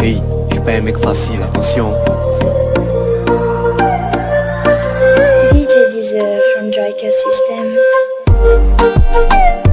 Hey, j'suis pas un mec facile, attention. DJ Deezer from Dryker System.